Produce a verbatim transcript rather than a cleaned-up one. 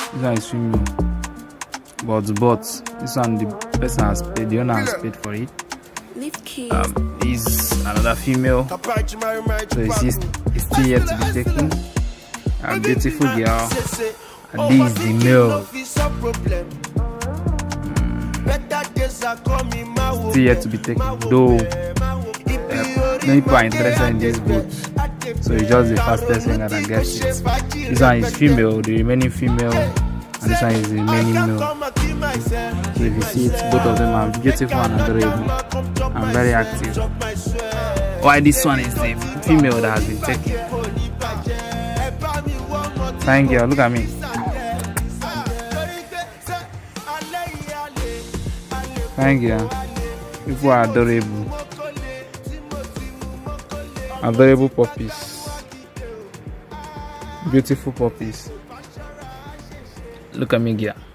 This one is female. But but this one the person has paid, the owner has paid for it. Um, is another female. So it's, it's still yet to be taken. A beautiful girl. And this is the male. Mm. Still yet to be taken. Though uh, many people are interested in this boat. So it's just the fastest one that I get it. This one is female, the remaining female, and this one is the remaining male. So if you see it, both of them are beautiful and adorable and very active. Why this one is the female that has been taken. Fine girl, look at me. Fine girl. People are adorable. Adorable puppies. Beautiful puppies. Look at me, girl.